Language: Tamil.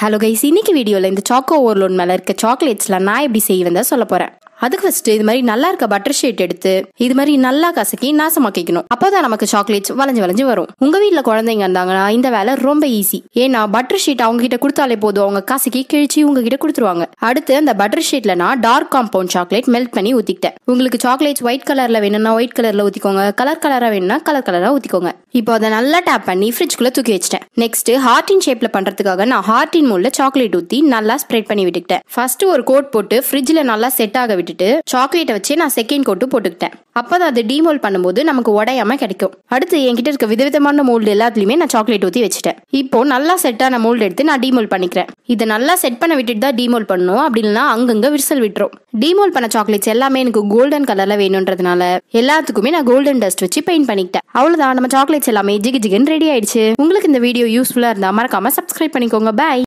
ஹலோ கைஸ், இன்னைக்கு வீடியோவில் இந்த சாக்கோ ஓவர்லோட் மேலே இருக்க சாக்லேட்ஸ்லாம் நான் எப்படி செய்வேன் சொல்ல போகிறேன். அதுக்கு ஃபர்ஸ்ட் இது மாதிரி நல்லா இருக்க பட்டர் ஷீட் எடுத்து இது மாதிரி நல்லா கசக்கி நாசமாக்கிக்கணும். அப்போதான் நமக்கு சாக்லேட்ஸ் வளைஞ்சு வளைஞ்சு வரும். உங்க வீட்டில் குழந்தைங்க இருந்தாங்கன்னா இந்த வேலை ரொம்ப ஈஸி. ஏன்னா பட்டர் ஷீட் அவங்க கிட்ட கொடுத்தாலே போதும், அவங்க கசக்கி கிழிச்சு உங்ககிட்ட கொடுத்துருவாங்க. அடுத்து அந்த பட்டர் ஷீட்ல நான் டார்க் காம்பவுண்ட் சாக்லேட் மெல்ட் பண்ணி ஊத்திக்கிட்டேன். உங்களுக்கு சாக்லேட்ஸ் ஒயிட் கலர்ல வேணும்னா ஒயிட் கலர்ல ஊத்திக்கோங்க, கலர் கலரா வேணும்னா கலர் கலரா ஊத்திக்கோங்க. இப்போ அதை நல்லா டேப் பண்ணி ஃப்ரிட்ஜ்குள்ள தூக்கி வச்சிட்டேன். நெக்ஸ்ட் ஹார்டின் ஷேப்ல பண்றதுக்காக நான் ஹார்டின் மோல்ட்ல சாக்லேட் ஊத்தி நல்லா ஸ்ப்ரெட் பண்ணி விட்டுக்கிட்டேன். ஃபர்ஸ்ட் ஒரு கோட் போட்டு ஃப்ரிட்ஜ்ல நல்லா செட் ஆக விட்டுட்டு சாக்லேட்டை வச்சு நான் செகண்ட் கோட்டு போட்டுக்கிட்டேன். அப்பதான் அது டீமோல்ட் பண்ணும்போது நமக்கு உடையாம கிடைக்கும். அடுத்து என்கிட்ட இருக்க விதவிதமான மோல்டு எல்லாத்துலயுமே நான் சாக்லேட் ஊத்தி வச்சுட்டேன். இப்போ நல்லா செட்டான மோல்டு எடுத்து நான் டீமோல்ட் பண்ணிக்கிறேன். இதை நல்லா செட் பண்ண விட்டுட்டு தான் டீமோல்ட் பண்ணணும், அப்படி இல்லைன்னா அங்கங்க விரிசல் விட்டுரும். டீமோல்ட் பண்ண சாக்லேட்ஸ் எல்லாமே எனக்கு கோல்டன் கலர்ல வேணும்ன்றதுனால எல்லாத்துக்குமே நான் கோல்டன் டஸ்ட் வச்சு பெயிண்ட் பண்ணிக்கிட்டேன். அவ்வளவுதான், நம்ம சாக்லேட்ஸ் எல்லாமே ஜிகு ஜிகுன்னு ரெடி ஆயிடுச்சு. உங்களுக்கு இந்த வீடியோ யூஸ்ஃபுல்லா இருந்தா மறக்காம சப்ஸ்கிரைப் பண்ணிக்கோங்க. பை.